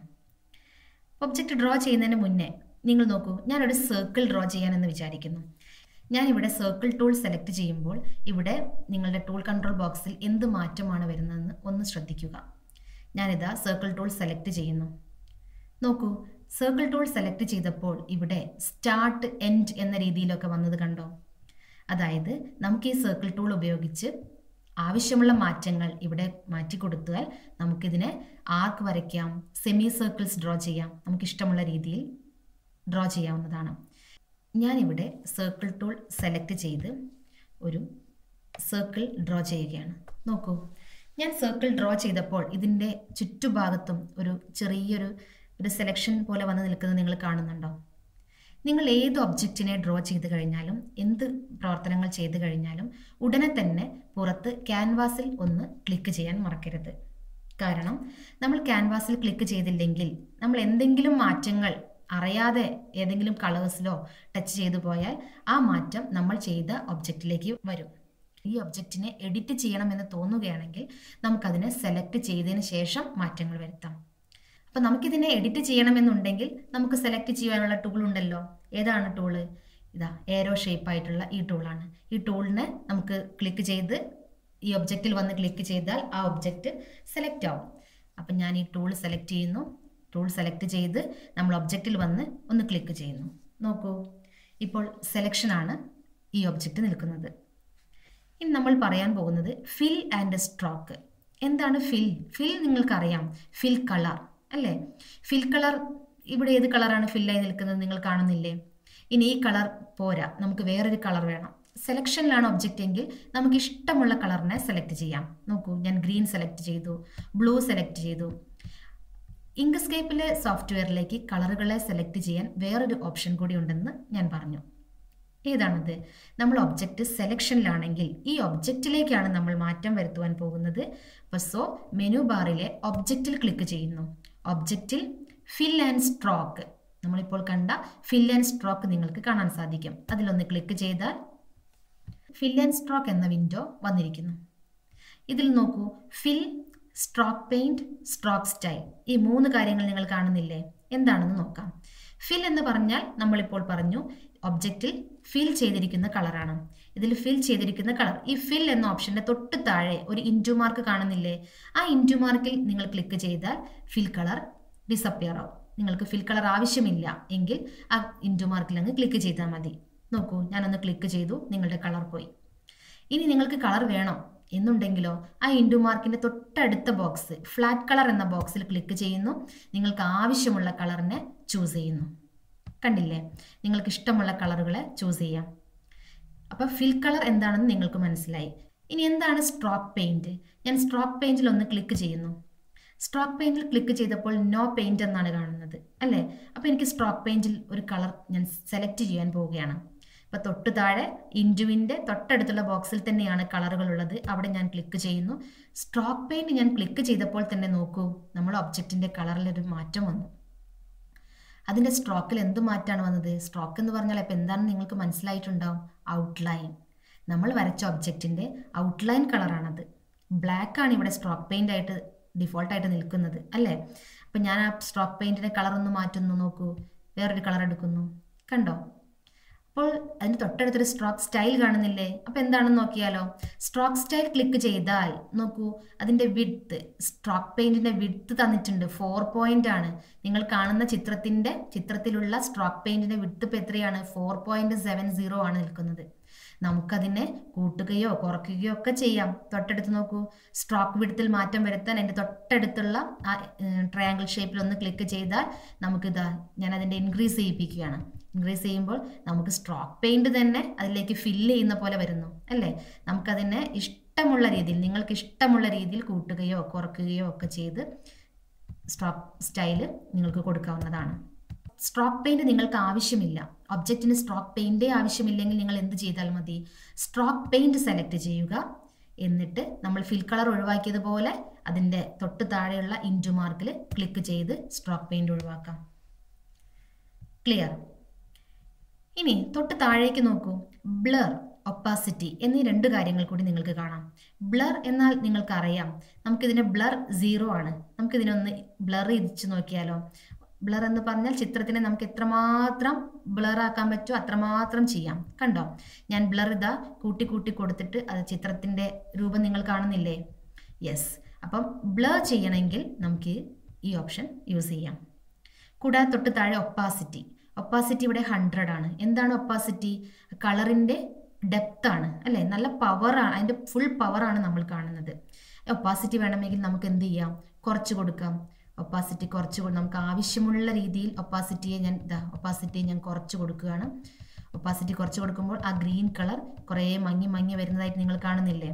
ഒബ്ജക്റ്റ് ഡ്രോ ചെയ്യുന്നതിന് മുന്നേ നിങ്ങൾ നോക്കൂ, ഞാനൊരു സർക്കിൾ ഡ്രോ ചെയ്യാനെന്ന് വിചാരിക്കുന്നു. ഞാനിവിടെ സർക്കിൾ ടൂൾ സെലക്ട് ചെയ്യുമ്പോൾ ഇവിടെ നിങ്ങളുടെ ടൂൾ കൺട്രോൾ ബോക്സിൽ എന്ത് മാറ്റമാണ് വരുന്നതെന്ന് ഒന്ന് ശ്രദ്ധിക്കുക. ഞാനിതാ സർക്കിൾ ടൂൾ സെലക്ട് ചെയ്യുന്നു. നോക്കൂ, സർക്കിൾ ടൂൾ സെലക്ട് ചെയ്തപ്പോൾ ഇവിടെ സ്റ്റാർട്ട്, എൻഡ് എന്ന രീതിയിലൊക്കെ വന്നത് കണ്ടോ? അതായത് നമുക്ക് ഈ സർക്കിൾ ടൂൾ ഉപയോഗിച്ച് ആവശ്യമുള്ള മാറ്റങ്ങൾ ഇവിടെ മാറ്റി കൊടുത്താൽ നമുക്കിതിനെ ആർക്ക് വരയ്ക്കാം, സെമി സർക്കിൾസ് ഡ്രോ ചെയ്യാം, നമുക്കിഷ്ടമുള്ള രീതിയിൽ ഡ്രോ ചെയ്യാവുന്നതാണ്. ഞാനിവിടെ സർക്കിൾ ടൂൾ സെലക്ട് ചെയ്ത് ഒരു സർക്കിൾ ഡ്രോ ചെയ്യുകയാണ്. നോക്കൂ, ഞാൻ സർക്കിൾ ഡ്രോ ചെയ്തപ്പോൾ ഇതിൻ്റെ ചുറ്റുഭാഗത്തും ഒരു ചെറിയൊരു സെലക്ഷൻ പോലെ വന്ന് നിൽക്കുന്നത് നിങ്ങൾ കാണുന്നുണ്ടോ? നിങ്ങൾ ഏത് ഒബ്ജക്റ്റിനെ ഡ്രോ ചെയ്ത് കഴിഞ്ഞാലും, എന്ത് പ്രവർത്തനങ്ങൾ ചെയ്ത് കഴിഞ്ഞാലും ഉടനെ തന്നെ പുറത്ത് ക്യാൻവാസിൽ ഒന്ന് ക്ലിക്ക് ചെയ്യാൻ മറക്കരുത്. കാരണം നമ്മൾ ക്യാൻവാസിൽ ക്ലിക്ക് ചെയ്തില്ലെങ്കിൽ നമ്മൾ എന്തെങ്കിലും മാറ്റങ്ങൾ അറിയാതെ ഏതെങ്കിലും കളേഴ്സിലോ ടച്ച് ചെയ്തു പോയാൽ ആ മാറ്റം നമ്മൾ ചെയ്ത ഒബ്ജക്റ്റിലേക്ക് വരും. ഈ ഒബ്ജക്റ്റിനെ എഡിറ്റ് ചെയ്യണമെന്ന് തോന്നുകയാണെങ്കിൽ നമുക്കതിനെ സെലക്ട് ചെയ്തതിന് ശേഷം മാറ്റങ്ങൾ വരുത്താം. അപ്പോൾ നമുക്കിതിനെ എഡിറ്റ് ചെയ്യണമെന്നുണ്ടെങ്കിൽ നമുക്ക് സെലക്ട് ചെയ്യാനുള്ള ടൂൾ ഉണ്ടല്ലോ. ഏതാണ് ടൂള്? ഇതാ ഏരോ ഷേപ്പായിട്ടുള്ള ഈ ടൂളാണ്. ഈ ടൂളിനെ നമുക്ക് ക്ലിക്ക് ചെയ്ത് ഈ ഒബ്ജക്റ്റിൽ വന്ന് ക്ലിക്ക് ചെയ്താൽ ആ ഒബ്ജക്റ്റ് സെലക്ട് ആവും. അപ്പം ഞാൻ ഈ ടൂൾ സെലക്ട് ചെയ്യുന്നു. ടൂൾ സെലക്ട് ചെയ്ത് നമ്മൾ ഒബ്ജക്റ്റിൽ വന്ന് ഒന്ന് ക്ലിക്ക് ചെയ്യുന്നു. നോക്കൂ, ഇപ്പോൾ സെലക്ഷനാണ് ഈ ഒബ്ജക്റ്റ് നിൽക്കുന്നത്. ഇനി നമ്മൾ പറയാൻ പോകുന്നത് ഫിൽ ആൻഡ് സ്ട്രോക്ക്. എന്താണ് ഫിൽ? ഫിൽ നിങ്ങൾക്കറിയാം, ഫിൽ കളർ അല്ലേ? ഫിൽ കളർ, ഇവിടെ ഏത് കളറാണ് ഫില്ലായി നിൽക്കുന്നത് നിങ്ങൾ കാണുന്നില്ലേ? ഇനി ഈ കളർ പോരാ, നമുക്ക് വേറൊരു കളർ വേണം. സെലക്ഷനിലാണ് ഒബ്ജക്റ്റ് എങ്കിൽ നമുക്ക് ഇഷ്ടമുള്ള കളറിനെ സെലക്ട് ചെയ്യാം. നോക്കൂ, ഞാൻ ഗ്രീൻ സെലക്ട് ചെയ്തു, ബ്ലൂ സെലക്ട് ചെയ്തു. ഇങ്ക്സ്കേപ്പിലെ സോഫ്റ്റ്വെയറിലേക്ക് കളറുകളെ സെലക്ട് ചെയ്യാൻ വേറൊരു ഓപ്ഷൻ കൂടി ഉണ്ടെന്ന് ഞാൻ പറഞ്ഞു. ഏതാണത്? നമ്മൾ ഒബ്ജക്റ്റ് സെലക്ഷനിലാണെങ്കിൽ ഈ ഒബ്ജക്റ്റിലേക്കാണ് നമ്മൾ മാറ്റം വരുത്തുവാൻ പോകുന്നത്. അപ്പോൾ മെനു ബാറിലെ ഒബ്ജക്റ്റിൽ ക്ലിക്ക് ചെയ്യുന്നു. ഒബ്ജക്റ്റിൽ ഫിൽ ആൻഡ് സ്ട്രോക്ക്, നമ്മളിപ്പോൾ കണ്ട ഫിൽ ആൻഡ് സ്ട്രോക്ക് നിങ്ങൾക്ക് കാണാൻ സാധിക്കും. അതിലൊന്ന് ക്ലിക്ക് ചെയ്താൽ ഫിൽ ആൻഡ് സ്ട്രോക്ക് എന്ന വിൻഡോ വന്നിരിക്കുന്നു. ഇതിൽ നോക്കൂ, fill, stroke paint, stroke style, ഈ 3 കാര്യങ്ങൾ നിങ്ങൾ കാണുന്നില്ലേ? എന്താണെന്ന് നോക്കാം. ഫിൽ എന്ന് പറഞ്ഞാൽ നമ്മളിപ്പോൾ പറഞ്ഞു ഒബ്ജക്റ്റിൽ ഫിൽ ചെയ്തിരിക്കുന്ന കളറാണ്. ഇതിൽ ഫിൽ ചെയ്തിരിക്കുന്ന കളർ, ഈ ഫിൽ എന്ന ഓപ്ഷന്റെ തൊട്ട് താഴെ ഒരു ഇൻറ്റു മാർക്ക് കാണുന്നില്ലേ? ആ ഇൻറ്റു മാർക്കിൽ നിങ്ങൾ ക്ലിക്ക് ചെയ്താൽ ഫിൽ കളർ ഡിസപ്പിയർ ആവും. നിങ്ങൾക്ക് ഫിൽ കളർ ആവശ്യമില്ല എങ്കിൽ ആ ഇൻറ്റു മാർക്കിൽ അങ്ങ് ക്ലിക്ക് ചെയ്താൽ മതി. നോക്കൂ, ഞാനൊന്ന് ക്ലിക്ക് ചെയ്തു, നിങ്ങളുടെ കളർ പോയി. ഇനി നിങ്ങൾക്ക് കളർ വേണം എന്നുണ്ടെങ്കിലോ ആ ഇൻറ്റു മാർക്കിന്റെ തൊട്ടടുത്ത ബോക്സ് ഫ്ലാറ്റ് കളർ എന്ന ബോക്സിൽ ക്ലിക്ക് ചെയ്യുന്നു. നിങ്ങൾക്ക് ആവശ്യമുള്ള കളറിനെ ചൂസ് ചെയ്യുന്നു. കണ്ടില്ലേ? നിങ്ങൾക്ക് ഇഷ്ടമുള്ള കളറുകളെ ചൂസ് ചെയ്യാം. അപ്പോൾ ഫിൽ കളർ എന്താണെന്ന് നിങ്ങൾക്ക് മനസ്സിലായി. ഇനി എന്താണ് സ്ട്രോക്ക് പെയിന്റ്? ഞാൻ സ്ട്രോക്ക് പെയിന്റിൽ ഒന്ന് ക്ലിക്ക് ചെയ്യുന്നു. സ്ട്രോക്ക് പെയിന്റിൽ ക്ലിക്ക് ചെയ്തപ്പോൾ നോ പെയിന്റ് എന്നാണ് കാണുന്നത് അല്ലേ? അപ്പോൾ എനിക്ക് സ്ട്രോക്ക് പെയിന്റിൽ ഒരു കളർ ഞാൻ സെലക്ട് ചെയ്യാൻ പോവുകയാണ്. അപ്പോൾ തൊട്ട് താഴെ ഇൻറ്റുവിൻ്റെ തൊട്ടടുത്തുള്ള ബോക്സിൽ തന്നെയാണ് കളറുകൾ ഉള്ളത്. അവിടെ ഞാൻ ക്ലിക്ക് ചെയ്യുന്നു. സ്ട്രോക്ക് പെയിന്റ് ഞാൻ ക്ലിക്ക് ചെയ്തപ്പോൾ തന്നെ നോക്കൂ, നമ്മൾ ഒബ്ജക്റ്റിൻ്റെ കളറിലൊരു മാറ്റം വന്നു. അതിൻ്റെ സ്ട്രോക്കിൽ എന്ത് മാറ്റമാണ് വന്നത്? സ്ട്രോക്ക് എന്ന് പറഞ്ഞാൽ ഇപ്പോൾ എന്താണെന്ന് നിങ്ങൾക്ക് മനസ്സിലായിട്ടുണ്ടാവും. ഔട്ട്ലൈൻ, നമ്മൾ വരച്ച ഒബ്ജക്റ്റിൻ്റെ ഔട്ട്ലൈൻ കളറാണത്. ബ്ലാക്ക് ആണ് ഇവിടെ സ്ട്രോക്ക് പെയിന്റ് ആയിട്ട് ഡിഫോൾട്ടായിട്ട് നിൽക്കുന്നത് അല്ലേ? അപ്പം ഞാൻ ആ സ്ട്രോക്ക് പെയിന്റിൻ്റെ കളർ ഒന്ന് മാറ്റുന്നു. നോക്കൂ, വേറൊരു കളർ എടുക്കുന്നു. കണ്ടോ? അപ്പോൾ അതിന് തൊട്ടടുത്തൊരു സ്ട്രോക്ക് സ്റ്റൈൽ കാണുന്നില്ലേ? അപ്പോൾ എന്താണെന്ന് നോക്കിയാലോ? സ്ട്രോക്ക് സ്റ്റൈൽ ക്ലിക്ക് ചെയ്താൽ നോക്കൂ, അതിൻ്റെ വിഡ്ത്ത്, സ്ട്രോക്ക് പെയിന്റിൻ്റെ വിഡ്ത്ത് തന്നിട്ടുണ്ട്. 4 പോയിന്റ് ആണ്. നിങ്ങൾ കാണുന്ന ചിത്രത്തിലുള്ള സ്ട്രോക്ക് പെയിന്റിൻ്റെ വിഡ്ത്ത് ഇപ്പോൾ എത്രയാണ്? 4.70 ആണ് നിൽക്കുന്നത്. നമുക്കതിനെ കൂട്ടുകയോ കുറയ്ക്കുകയോ ഒക്കെ ചെയ്യാം. തൊട്ടടുത്ത് നോക്കൂ, സ്ട്രോക്ക് വിഡ്ത്തിൽ മാറ്റം വരുത്താൻ അതിൻ്റെ തൊട്ടടുത്തുള്ള ആ ട്രയാങ്കിൾ ഷേപ്പിൽ ഒന്ന് ക്ലിക്ക് ചെയ്താൽ നമുക്കിതാ ഞാൻ അതിൻ്റെ ഇൻക്രീസ് ചെയ്യിപ്പിക്കുകയാണ്. ഇൻക്രീസ് ചെയ്യുമ്പോൾ നമുക്ക് സ്ട്രോക്ക് പെയിന്റ് തന്നെ അതിലേക്ക് ഫില്ല് ചെയ്യുന്ന പോലെ വരുന്നു അല്ലേ? നമുക്കതിനെ ഇഷ്ടമുള്ള രീതിയിൽ, നിങ്ങൾക്ക് ഇഷ്ടമുള്ള രീതിയിൽ കൂട്ടുകയോ കുറയ്ക്കുകയോ ഒക്കെ ചെയ്ത് സ്ട്രോക്ക് സ്റ്റൈല് നിങ്ങൾക്ക് കൊടുക്കാവുന്നതാണ്. സ്ട്രോക്ക് പെയിന്റ് നിങ്ങൾക്ക് ആവശ്യമില്ല, ഒബ്ജക്റ്റിന് സ്ട്രോക്ക് പെയിന്റേ ആവശ്യമില്ലെങ്കിൽ നിങ്ങൾ എന്ത് ചെയ്താൽ മതി? സ്ട്രോക്ക് പെയിന്റ് സെലക്ട് ചെയ്യുക. എന്നിട്ട് നമ്മൾ ഫിൽ കളർ ഒഴിവാക്കിയതുപോലെ അതിൻ്റെ തൊട്ട് താഴെയുള്ള ഇൻറ്റു മാർക്കിൽ ക്ലിക്ക് ചെയ്ത് സ്ട്രോക്ക് പെയിന്റ് ഒഴിവാക്കാം. ക്ലിയർ? ഇനി തൊട്ട് താഴേക്ക് നോക്കൂ, ബ്ലർ, ഒപ്പാസിറ്റി എന്നീ 2 കാര്യങ്ങൾ കൂടി നിങ്ങൾക്ക് കാണാം. ബ്ലർ എന്നാൽ നിങ്ങൾക്കറിയാം, നമുക്കിതിൻ്റെ ബ്ലർ 0 ആണ്. നമുക്കിതിനൊന്ന് ബ്ലർ ചെയ്ത് നോക്കിയാലോ? ബ്ലർ എന്ന് പറഞ്ഞാൽ ചിത്രത്തിനെ നമുക്ക് എത്രമാത്രം ബ്ലർ ആക്കാൻ പറ്റുമോ അത്രമാത്രം ചെയ്യാം. കണ്ടോ? ഞാൻ ബ്ലർ ഇതാ കൂട്ടി കൊടുത്തിട്ട് അത് ചിത്രത്തിൻ്റെ രൂപം നിങ്ങൾ കാണുന്നില്ലേ? യെസ്. അപ്പം ബ്ലർ ചെയ്യണമെങ്കിൽ നമുക്ക് ഈ ഓപ്ഷൻ യൂസ് ചെയ്യാം. കൂടാതെ തൊട്ട് താഴെ ഒപ്പാസിറ്റി ഇവിടെ 100 ആണ്. എന്താണ് ഒപ്പാസിറ്റി? കളറിൻ്റെ ഡെപ്ത് ആണ് അല്ലേ? നല്ല പവറാണ്, അതിൻ്റെ ഫുൾ പവറാണ് നമ്മൾ കാണുന്നത്. ഒപ്പാസിറ്റി വേണമെങ്കിൽ നമുക്ക് എന്ത് ചെയ്യാം? കുറച്ച് കൊടുക്കാം. ഒപ്പാസിറ്റി നമുക്ക് ആവശ്യമുള്ള രീതിയിൽ ഒപ്പാസിറ്റിയെ ഞാൻ കുറച്ച് കൊടുക്കുകയാണ്. ഒപ്പാസിറ്റി കുറച്ച് കൊടുക്കുമ്പോൾ ആ ഗ്രീൻ കളർ കുറേ മങ്ങി വരുന്നതായിട്ട് നിങ്ങൾ കാണുന്നില്ലേ?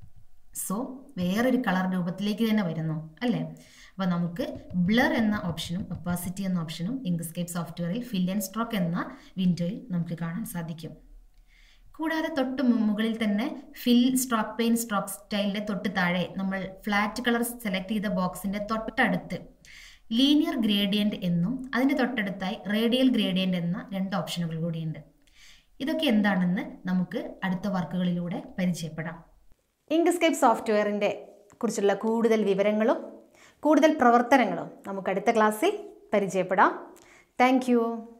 വേറൊരു കളർ രൂപത്തിലേക്ക് തന്നെ വരുന്നു അല്ലേ? അപ്പോൾ നമുക്ക് ബ്ലർ എന്ന ഓപ്ഷനും ഒപ്പാസിറ്റി എന്ന ഓപ്ഷനും ഇങ്ക്സ്കേപ്പ് സോഫ്റ്റ്വെയറിൽ ഫിൽ ആൻഡ് സ്ട്രോക്ക് എന്ന വിൻഡോയിൽ നമുക്ക് കാണാൻ സാധിക്കും. കൂടാതെ തൊട്ട് മുകളിൽ തന്നെ ഫിൽ, സ്ട്രോക്ക് പെയിന്റ്, സ്ട്രോക്ക് സ്റ്റൈലിൻ്റെ തൊട്ട് താഴെ നമ്മൾ ഫ്ലാറ്റ് കളർ സെലക്ട് ചെയ്ത ബോക്സിൻ്റെ തൊട്ടടുത്ത് ലീനിയർ ഗ്രേഡിയൻറ്റ് എന്നും അതിൻ്റെ തൊട്ടടുത്തായി റേഡിയൽ ഗ്രേഡിയൻറ്റ് എന്ന 2 ഓപ്ഷനുകൾ കൂടിയുണ്ട്. ഇതൊക്കെ എന്താണെന്ന് നമുക്ക് അടുത്ത വർക്കുകളിലൂടെ പരിചയപ്പെടാം. ഇങ്ക്സ്കേപ്പ് സോഫ്റ്റ്വെയറിൻ്റെ കുറിച്ചുള്ള കൂടുതൽ വിവരങ്ങളും കൂടുതൽ പ്രവർത്തനങ്ങളും നമുക്ക് അടുത്ത ക്ലാസ്സിൽ പരിചയപ്പെടാം. Thank U.